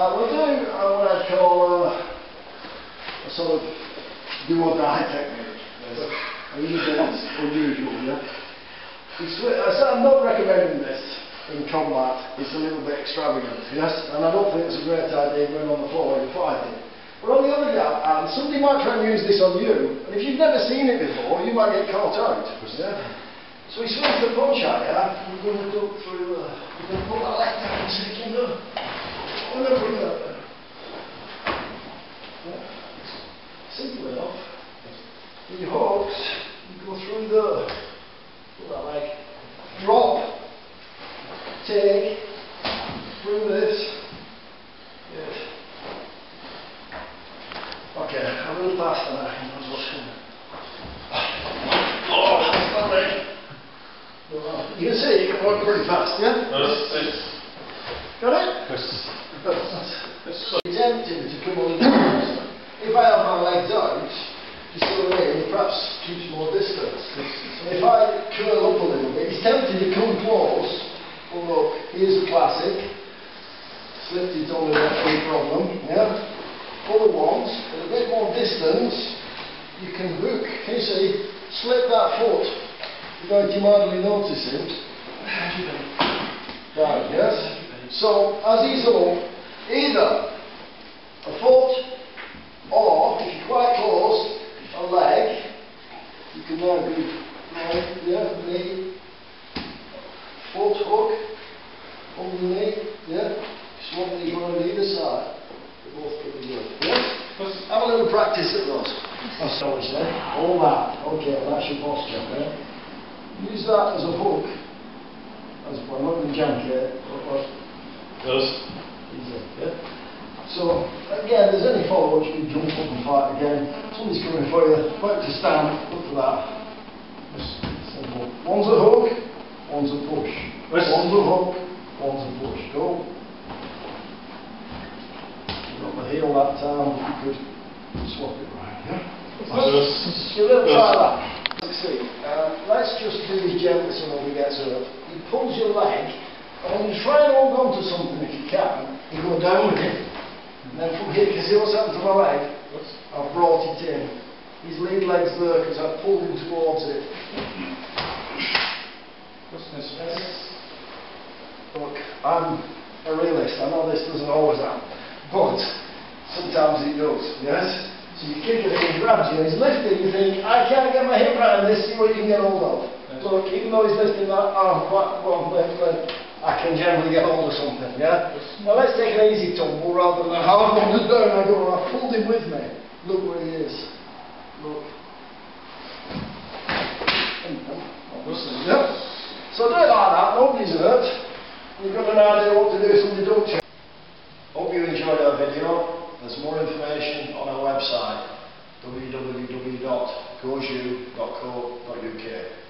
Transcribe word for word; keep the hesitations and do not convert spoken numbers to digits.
Uh, we'll do uh, what I'd call uh, a sort of do or die technique. Yes. I usually it's unusual, yeah. It's, I'm not recommending this in combat, it's a little bit extravagant, yes, and I don't think it's a great idea going on the floor and fighting. But on the other hand, somebody might try and use this on you, and if you've never seen it before, you might get caught out. Yeah? So he swings the punch at you, we're going to go through, uh, we're going to pull that left hand so you can go. I'm going to bring that there. Yeah. Simple enough. With your hooks, you go through there. Pull that leg. Drop. Take. Through this. Yes. Okay, a little faster now. He knows what's coming. Oh, that's that leg. You can see you can work pretty fast, yeah? Yes. Got it? Yes. It's empty to come on the first. If I have my legs out, you see what I mean, it perhaps keeps more distance. So if I curl up a little bit, he's tempted to come close. Well look, here's a classic. Slipped it on the left knee problem, yeah? Other ones, with a bit more distance, you can hook, can you see, slip that foot without you hardly noticing. Down, yes? So, as he's up, either a foot or, if you're quite close, a leg. You can now do leg, yeah, knee, foot hook, over the knee, yeah. Swap these around either side. They're both pretty good. Yeah? Have a little practice at those. That's so much there. All that. Okay, well that's your posture. Yeah? Use that as a hook. As well, I'm not going to jank it. Those. Easy, yeah? So, again, there's any follow-ups, you can jump up and fight again. Somebody's coming for you, about to stand, look for that. Just simple. One's a hook, one's a push. One's a hook, one's a push. Go. You got the heel that time, you could swap it right, yeah? Let's give it a try that. Succeed. Um, let's just do this gently so nobody gets hurt. He pulls your leg, and when you try and hold on to something if you can, you go down with it. And then from here, you can see what's happened to my leg? I've brought it in. His lead leg's there because I've pulled him towards it. What's this? Look, I'm a realist. I know this doesn't always happen. But sometimes it does, yes? So you kick it and he grabs you and he's lifting, you think, I can't get my hip around this, see what you can get hold of. Yes. Look, even though he's lifting that arm quite well, left leg, I can generally get hold of something, yeah? Now let's take an easy tumble rather than a hard one just down. I go, I've pulled him with me. Look where he is. Look. Yeah. So do it like that, nobody's hurt. You've got an idea what to do, somebody don't check. Hope you enjoyed our video. There's more information on our website, w w w dot goju dot co dot u k.